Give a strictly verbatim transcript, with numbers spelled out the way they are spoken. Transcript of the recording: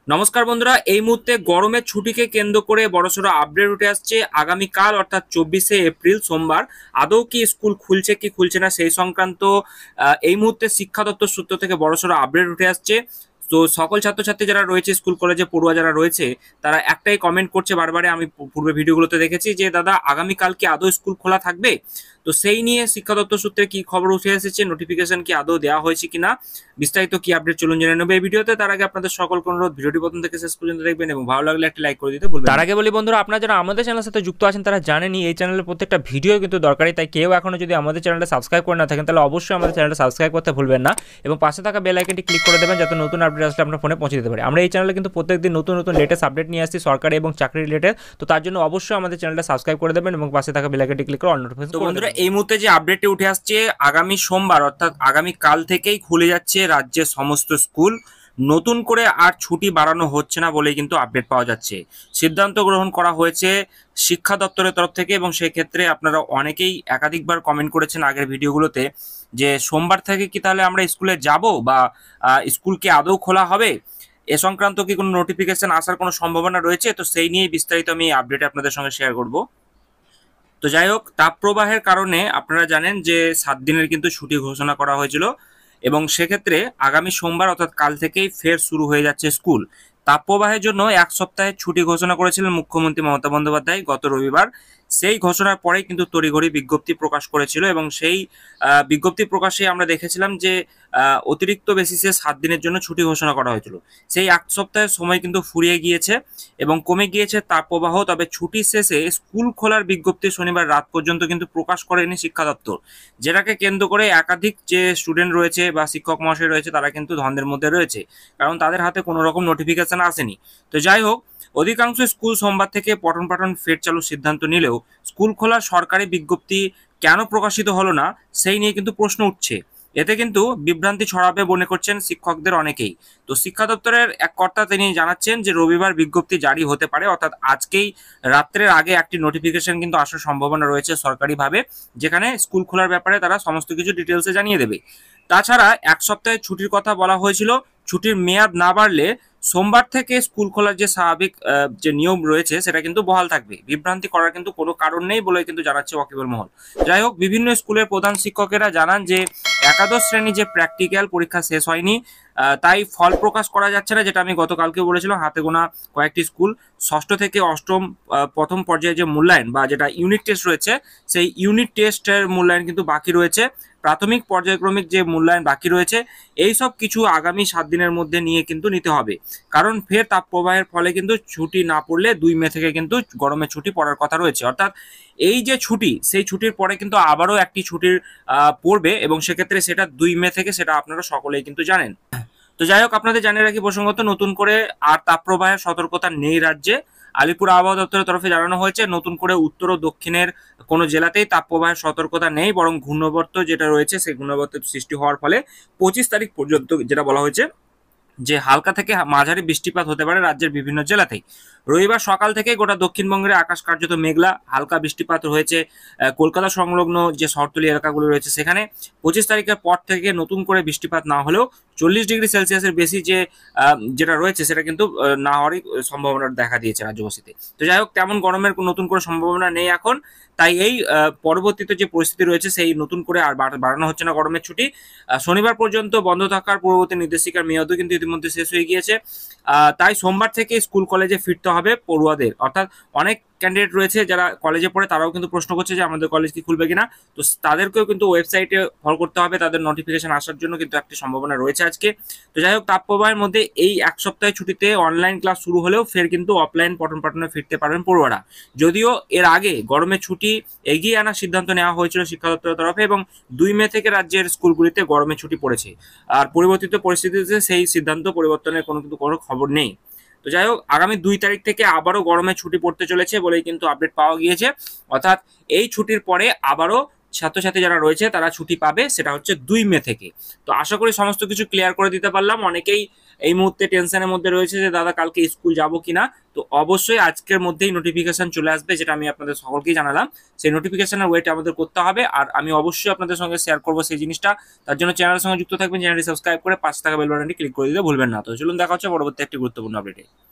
নমস্কার বন্ধুরা, এই মুহূর্তে গরমের ছুটিকে কেন্দ্র করে বড়সড় আপডেট উঠে আসছে। আগামীকাল অর্থাৎ চব্বিশে এপ্রিল সোমবার আদৌ কি স্কুল খুলছে কি খুলছে না সেই সংক্রান্ত আহ, এই মুহূর্তে শিক্ষা দপ্তর সূত্র থেকে বড়সড় আপডেট উঠে আসছে। তো সকল ছাত্রছাত্রী যারা রয়েছে, স্কুল কলেজে পড়ুয়া যারা রয়েছে, তারা একটাই কমেন্ট করছে বারবারে, আমি পূ- পূর্বে ভিডিওগুলোতে দেখেছি যে দাদা আগামীকাল কি আদৌ স্কুল খোলা থাকবে। তো সেই নিয়ে শিক্ষা দপ্তর সূত্রে কি খবর উঠে এসেছে, নোটিফিকেশন কি আদৌ দেওয়া হয়েছে কিনা, বিস্তারিত কি আপডেট চলুন জেনে নেবো এই ভিডিওতে। তার আগে আপনাদের সকল অনুরোধ, ভিডিওটি প্রথম থেকে শেষ পর্যন্ত দেখবেন এবং ভালো লাগলে একটা লাইক করে দিতে ভুলবেন না। তার আগে বলি বন্ধুরা, আপনারা যারা আমাদের চ্যানেলের সাথে যুক্ত আছেন তারা জানেনই এই চ্যানেলের প্রত্যেকটা ভিডিও কিন্তু দরকারি, তাই কেউ এখনো যদি আমাদের চ্যানেলটা সাবস্ক্রাইব করে না থাকেন তাহলে অবশ্যই আমাদের চ্যানেলটা সাবস্ক্রাইব করতে ভুলবেন না এবং পাশে থাকা বেল আইকনটি ক্লিক করে দেবেন যাতে নতুন আপডেট আসলে আপনার ফোনে পৌঁছে দিতে পারে। আমরা এই চ্যানেলে কিন্তু প্রত্যেকদিন নতুন নতুন লেটেস্ট আপডেট নিয়ে আসছি সরকারি এবং চাকরি রিলেটেড, তো তার জন্য অবশ্যই আমাদের চ্যানেলটা সাবস্ক্রাইব করে দেবেন এবং পাশে থাকা বেল আইকনটি ক্লিক করে অল নোটিফিকেশন। তো বন্ধুরা, এই মুহূর্তে যে আপডেটটি উঠে আসছে, আগামী সোমবার অর্থাৎ আগামী কাল থেকেই খুলে যাচ্ছে রাজ্যের সমস্ত স্কুল। নতুন করে আর ছুটি বাড়ানো হচ্ছে না বলেই কিন্তু আপডেট পাওয়া যাচ্ছে। সিদ্ধান্ত গ্রহণ করা হয়েছে শিক্ষা দপ্তরের তরফ থেকে এবং সেই ক্ষেত্রে আপনারা অনেকেই একাধিকবার কমেন্ট করেছেন আগের ভিডিওগুলোতে যে সোমবার থেকে কি তাহলে আমরা স্কুলে যাব বা আহ, স্কুল কি আদৌ খোলা হবে, এ সংক্রান্ত কি কোনো নোটিফিকেশন আসার কোনো সম্ভাবনা রয়েছে। তো সেই নিয়ে বিস্তারিত আমি আপডেট আপনাদের সঙ্গে শেয়ার করব। তো যাই হোক, তাপপ্রবাহের কারণে আপনারা জানেন যে সাত দিনের কিন্তু ছুটি ঘোষণা করা হয়েছিল এবং সেক্ষেত্রে আগামী সোমবার অর্থাৎ কাল থেকেই ফের শুরু হয়ে যাচ্ছে স্কুল। তাপপ্রবাহের জন্য এক সপ্তাহের ছুটি ঘোষণা করেছিলেন মুখ্যমন্ত্রী মমতা বন্দ্যোপাধ্যায় গত রবিবার। সেই ঘোষণার পরেই কিন্তু তড়িঘড়ি বিজ্ঞপ্তি প্রকাশ করেছিল এবং সেই আহ, বিজ্ঞপ্তি প্রকাশে আমরা দেখেছিলাম যে আহ, অতিরিক্ত বেসিসে সাত দিনের জন্য ছুটি ঘোষণা করা হয়েছিল। সেই এক সপ্তাহের সময় কিন্তু ফুরিয়ে গিয়েছে এবং কমে গিয়েছে তাপপ্রবাহ। তবে ছুটি শেষে স্কুল খোলার বিজ্ঞপ্তি শনিবার রাত পর্যন্ত কিন্তু প্রকাশ করেনি শিক্ষা দপ্তর, যেটাকে কেন্দ্র করে একাধিক যে স্টুডেন্ট রয়েছে বা শিক্ষক মহাশয় রয়েছে তারা কিন্তু ধন্দের মধ্যে রয়েছে, কারণ তাদের হাতে কোনো রকম নোটিফিকেশন আসেনি। তো যাই হোক, অধিকাংশ স্কুল সোমবার থেকে পঠন পাঠন ফের চালুর সিদ্ধান্ত নিলেও স্কুল খোলার সরকারি বিজ্ঞপ্তি কেন প্রকাশিত হলো না সেই নিয়ে কিন্তু প্রশ্ন উঠছে। এতে কিন্তু বিভ্রান্তি ছড়াবে মনে করছেন শিক্ষকদের অনেকেই। তো শিক্ষা দপ্তরের এক কর্তা তিনি জানাচ্ছেন যে রবিবার বিজ্ঞপ্তি জারি হতে পারে, অর্থাৎ আজকেই রাত্রের আগে একটি নোটিফিকেশন কিন্তু আসার সম্ভাবনা রয়েছে সরকারিভাবে, যেখানে স্কুল খোলার ব্যাপারে তারা সমস্ত কিছু ডিটেলসে জানিয়ে দেবে। তাছাড়া এক সপ্তাহের ছুটির কথা বলা হয়েছিল, ছুটির মেয়াদ না বাড়লে সোমবার থেকে স্কুল খোলার যে স্বাভাবিক আহ, যে নিয়ম রয়েছে সেটা কিন্তু বহাল থাকবে। বিভ্রান্তি করার কিন্তু কোনো কারণ নেই বলে কিন্তু জানাচ্ছে ওয়াকিবুল মহল। যাই হোক, বিভিন্ন স্কুলের প্রধান শিক্ষকেরা জানান যে একাদশ শ্রেণী যে প্র্যাকটিক্যাল পরীক্ষা শেষ হয়নি, আহ, তাই ফল প্রকাশ করা যাচ্ছে না, যেটা আমি গতকালকে বলেছিলাম। হাতে গোনা কয়েকটি স্কুল ষষ্ঠ থেকে অষ্টম আহ, প্রথম পর্যায়ে যে মূল্যায়ন বা যেটা ইউনিট টেস্ট রয়েছে, সেই ইউনিট টেস্টের মূল্যায়ন কিন্তু বাকি রয়েছে। প্রাথমিক পর্যায়ক্রমিক যে মূল্যায়ন বাকি রয়েছে, এই সব কিছু আগামী সাত দিনের মধ্যে নিয়ে কিন্তু নিতে হবে, কারণ ফের তাপপ্রবাহের ফলে কিন্তু ছুটি না পড়লে দুই মে থেকে কিন্তু গরমের ছুটি পড়ার কথা রয়েছে। অর্থাৎ এই যে ছুটি, সেই ছুটির পরে কিন্তু আবারও একটি ছুটির আহ, পড়বে এবং সেক্ষেত্রে সেটা দুই মে থেকে, সেটা আপনারা সকলেই কিন্তু জানেন। তো যাই হোক, আপনাদের জানিয়ে রাখি প্রসঙ্গত, নতুন করে আর তাপপ্রবাহের সতর্কতা নেই রাজ্যে। আলিপুর আবহাওয়া দপ্তরের তরফে জানানো হয়েছে নতুন করে উত্তর ও দক্ষিণের কোনো জেলাতেই তাপপ্রবাহের সতর্কতা নেই, বরং ঘূর্ণবর্ত যেটা রয়েছে সেই ঘূর্ণবর্তের সৃষ্টি হওয়ার ফলে পঁচিশ তারিখ পর্যন্ত যেটা বলা হয়েছে যে হালকা থেকে মাঝারি বৃষ্টিপাত হতে পারে রাজ্যের বিভিন্ন জেলাতেই। রবিবার সকাল থেকে গোটা দক্ষিণবঙ্গের আকাশ কার্যত মেঘলা, হালকা বৃষ্টিপাত হয়েছে আহ, কলকাতা সংলগ্ন যে শহরতলি এলাকাগুলো রয়েছে সেখানে। পঁচিশ তারিখের পর থেকে নতুন করে বৃষ্টিপাত না হলেও চল্লিশ ডিগ্রি সেলসিয়াসের বেশি যে আহ, যেটা রয়েছে সেটা কিন্তু আহ, না হওয়ারই সম্ভাবনা দেখা দিয়েছে রাজ্যবাসীতে। তো যাই হোক, তেমন গরমের কোনো নতুন করে সম্ভাবনা নেই এখন। তাই এই আহ, পরবর্তীতে যে পরিস্থিতি রয়েছে সেই নতুন করে আর বাড়- বাড়ানো হচ্ছে না গরমের ছুটি। আহ, শনিবার পর্যন্ত বন্ধ থাকার পূর্ববর্তী নির্দেশিকার মেয়াদও কিন্তু ইতিমধ্যে শেষ হয়ে গিয়েছে। আহ, তাই সোমবার থেকে স্কুল কলেজে ফিরতে হবে পড়ুয়াদের। অর্থাৎ অনেক ক্যান্ডিডেট রয়েছে যারা কলেজে পড়ে, তারাও কিন্তু প্রশ্ন করছে যে আমাদের কলেজ কি খুলবে কিনা। তো তাদেরকেও কিন্তু ওয়েবসাইটে ফলো করতে হবে, তাদের নোটিফিকেশন আসার জন্য কিন্তু একটি সম্ভাবনা রয়েছে আজকে। তো যাই হোক, তাপপ্রবাহের মধ্যে এই এক সপ্তাহের ছুটিতে অনলাইন ক্লাস শুরু হলেও ফের কিন্তু অফলাইন পঠন পাঠনে ফিরতে পারবেন পড়ুয়ারা। যদিও এর আগে গরমের ছুটি এগিয়ে আনার সিদ্ধান্ত নেওয়া হয়েছিল শিক্ষা দপ্তরের তরফে এবং দুই মে থেকে রাজ্যের স্কুলগুলিতে গরমের ছুটি পড়েছে। আর পরিবর্তিত পরিস্থিতিতে সেই সিদ্ধান্ত পরিবর্তনের কোনো কিন্তু কোনো খবর নেই। তো যাই হোক, আগামী দুই তারিখ থেকে আবারও গরমের ছুটি পড়তে চলেছে বলেই কিন্তু আপডেট পাওয়া গিয়েছে। অর্থাৎ এই ছুটির পরে আবারও ছাত্রছাত্রী যারা রয়েছে তারা ছুটি পাবে, সেটা হচ্ছে দুই মে থেকে। তো আশা করি সমস্ত কিছু ক্লিয়ার করে দিতে পারলাম। অনেকেই এই মুহূর্তে টেনশনের মধ্যে রয়েছে যে দাদা কালকে স্কুল যাব কিনা, তো অবশ্যই আজকের মধ্যেই নোটিফিকেশন চলে আসবে, যেটা আমি আপনাদের সকলকেই জানালাম। সেই নোটিফিকেশনের ওয়েট আমাদের করতে হবে, আর আমি অবশ্যই আপনাদের সঙ্গে শেয়ার করবো সেই জিনিসটা। তার জন্য চ্যানেলের সঙ্গে যুক্ত থাকবেন, চ্যানেলটি সাবস্ক্রাইব করে পাঁচ টাকা বেল বাটনটি ক্লিক করে দিতে ভুলবেন না। তো চলুন দেখা হচ্ছে পরবর্তী একটি গুরুত্বপূর্ণ আপডেটে।